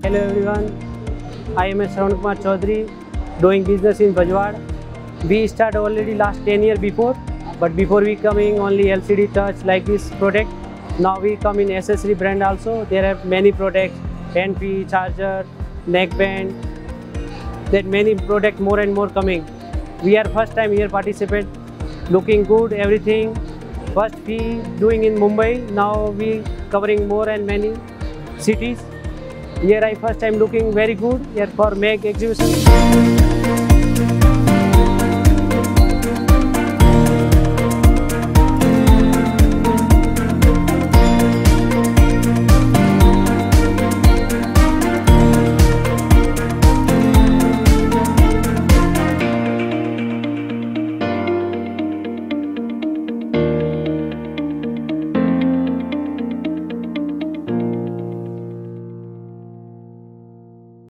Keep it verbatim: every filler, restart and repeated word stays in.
Hello everyone, I am Shravan Kumar Chaudhary, doing business in Bhajwad. We started already last ten years before, but before we coming only L C D touch like this product. Now we come in accessory brand also. There are many products, N P, charger, neckband. There many products more and more coming. We are first time here participate, looking good everything. First we doing in Mumbai, now we covering more and many cities. Here I first time looking very good here for make exhibition.